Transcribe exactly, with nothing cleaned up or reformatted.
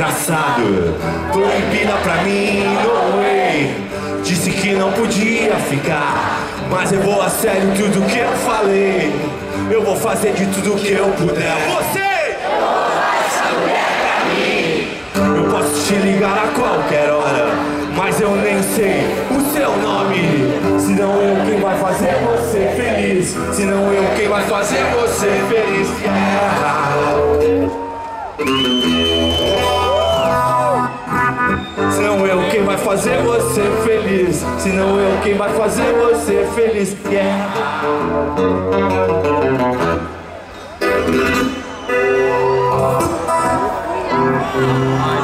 engraçado. Proibida pra mim, no way. Disse que não podia ficar, mas eu vou a sério tudo que eu falei. Eu vou fazer de tudo que eu puder. Você! Eu vou usar essa mulher pra mim. Eu posso te ligar a qualquer hora, mas eu nem sei o seu nome. Senão eu quem vai fazer você feliz. Senão eu quem vai fazer você feliz. Yeah. Senão eu quem vai fazer você feliz. Senão eu quem vai fazer você feliz. Yeah. Oh,